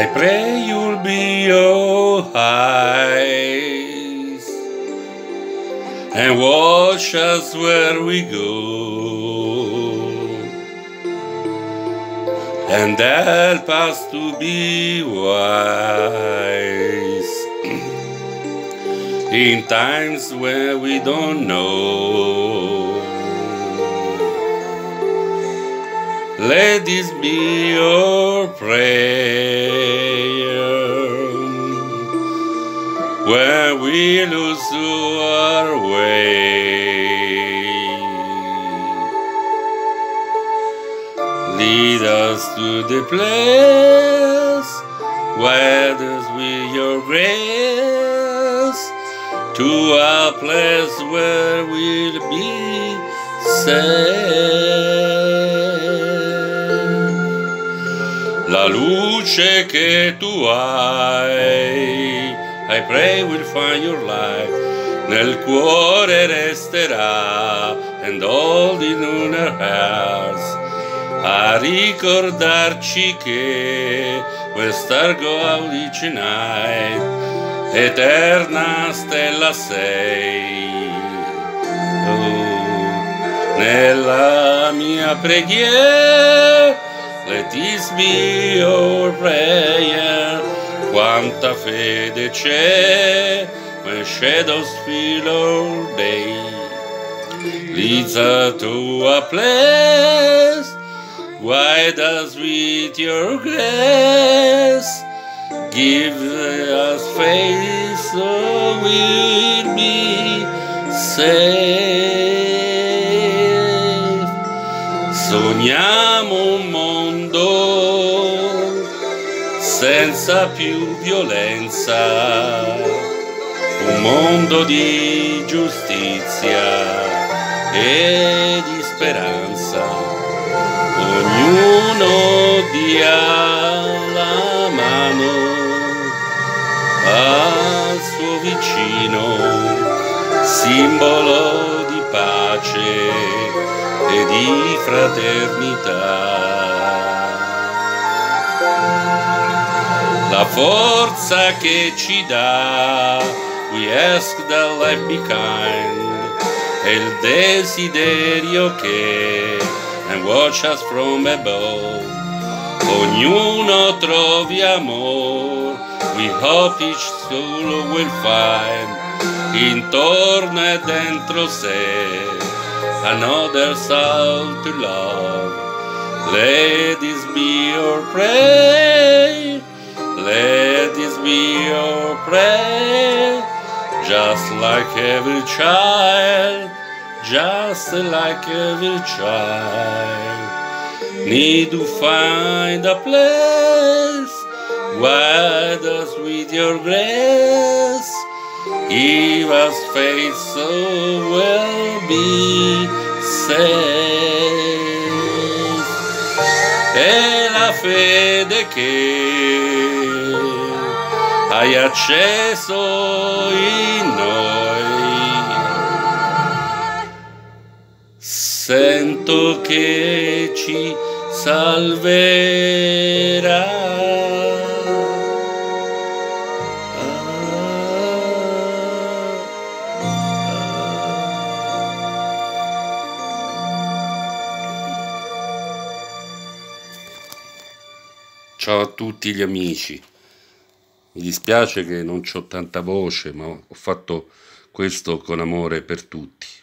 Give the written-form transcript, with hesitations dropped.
pray you'll be your eyes and watch us where we go, and help us to be wise in times where we don't know. Let this be your prayer when we lose our way. Lead us to the place where there's with your grace, to a place where we'll be safe. La luce che tu hai, I pray will find your light, nel cuore resterà, and all in our hearts, a ricordarci che we'll star go out each night, eterna stella sei. Oh, nella mia preghiera, let this be your prayer. Quanta fede c'è when shadows fill our day. Leads us to a place, guide us with your grace. Give us faith so we'll be safe. Sogniamo un mondo senza più violenza, un mondo di giustizia e di speranza. Ognuno dia la mano al suo vicino, simbolo di pace e di fraternità. La forza che ci dà, we ask the life be kind, e il desiderio che, and watch us from above. Ognuno trovi amor, we hope each soul will find, intorno e dentro sé, another soul to love. Let this be your prayer, let this be your prayer, just like every child, just like every child. Need to find a place, guide us with your grace, give us faith so we'll be safe. E la fede che hai acceso in noi, sento che ci salverà. Ciao a tutti gli amici, mi dispiace che non c'ho tanta voce, ma ho fatto questo con amore per tutti.